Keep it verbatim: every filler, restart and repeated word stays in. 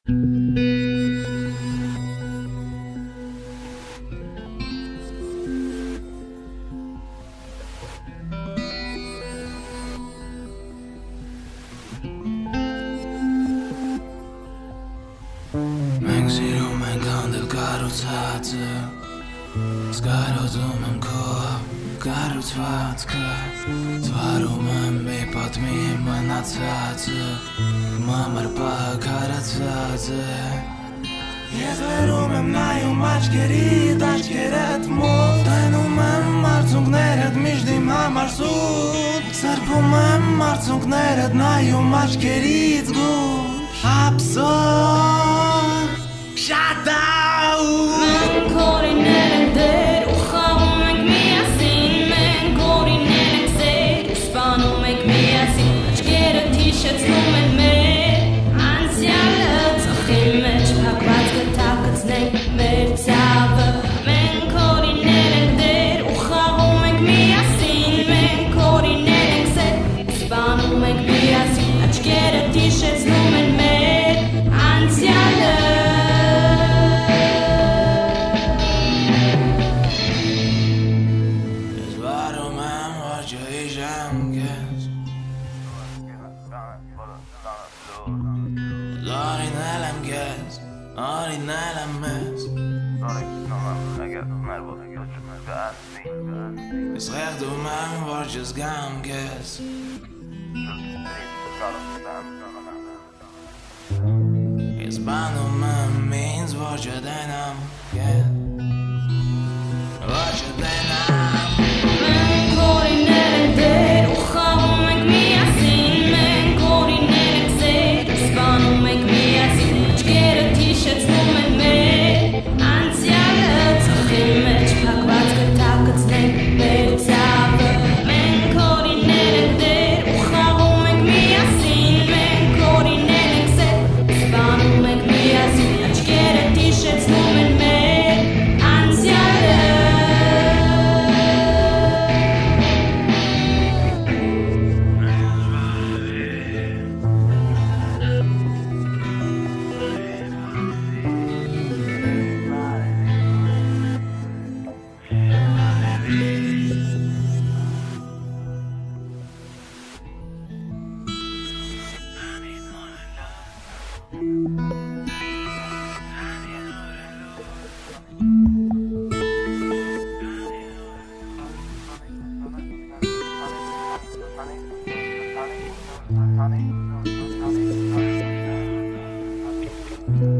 Մենք սիրում ենք հանդել կառուցածը, զգարոզում եմ քո կառուցվածքը, զվարում եմ մի պատմի մնացածը, մամար պահակ հարացված է։ Ես վերում եմ նայում աչքերիդ, աչքերդ մոտ, տենում եմ արցունքներդ միշտ իմ համար սուտ, սրբում եմ արցունքներդ նայում աչքերից գուշ, ափսոս, shut down. Մենք կորիներ ենք դեր ու խաղում ենք միասին, մենք կորիներ ենք սեր ու սպանում ենք միասին, աչքերը հիշեցնում են մեր անցյալը, ծխի մեջ փակված կթակցնենք մեր ցավը, մենք կորիներ ենք դեր ու խաղում ենք միասին, մենք կորիներ ենք սեր ու սպանում ենք միասին, աչքերը հիշեցնում են մեր անցյալը։ Orinel եմ գես, orinel եմ մեզ Ես ղեղդում եմ, որ չզգամ կեզ Ես բանում եմ ինձ, որ չդենամ կեզ Որ չդենամ Մենք կորիներ ենք դեր ու խաղում ենք միասին, մենք կորիներ ենք սեր ու սպանում ենք միասին, աչքերը հիշեցնում են մեր անցյալը, ծխի մեջ փակված կթակցնենք մեր ցավը, մենք կորիներ ենք դեր ու խաղում ենք միասին, մենք կորիներ ենք սեր ու սպանում ենք միասին, աչքերը հիշեցնում են մեր անցյալը։ Honey, honey, honey, honey, honey.